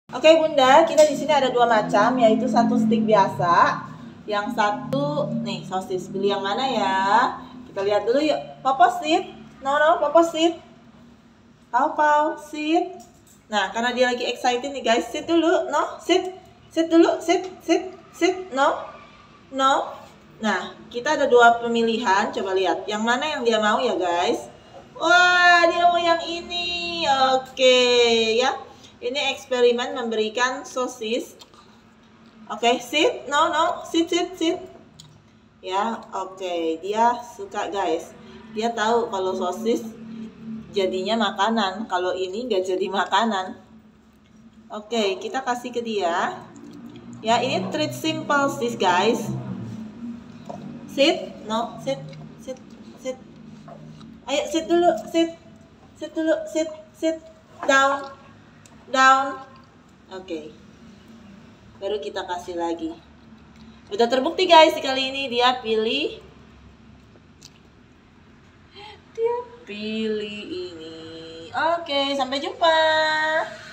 Oke Bunda, kita di sini ada dua macam, yaitu satu stick biasa, yang satu nih sosis. Pilih yang mana ya? Kita lihat dulu yuk. Popo sit, no, Popo sit, Pau sit. Nah, karena dia lagi excited nih guys, sit dulu, no, sit dulu, sit, no. Nah, kita ada dua pemilihan, coba lihat, yang mana yang dia mau ya guys? Wah, dia mau yang ini, oke ya. Ini eksperimen memberikan sosis. Oke, sit, no, sit. Ya, oke, dia suka guys. Dia tahu kalau sosis jadinya makanan, kalau ini nggak jadi makanan. Oke, kita kasih ke dia. Ya, ini treat simple sih guys. Sit, no, sit. Ayo sit dulu, sit, down. Oke. Baru kita kasih lagi. Udah terbukti guys, kali ini dia pilih ini. Oke, sampai jumpa.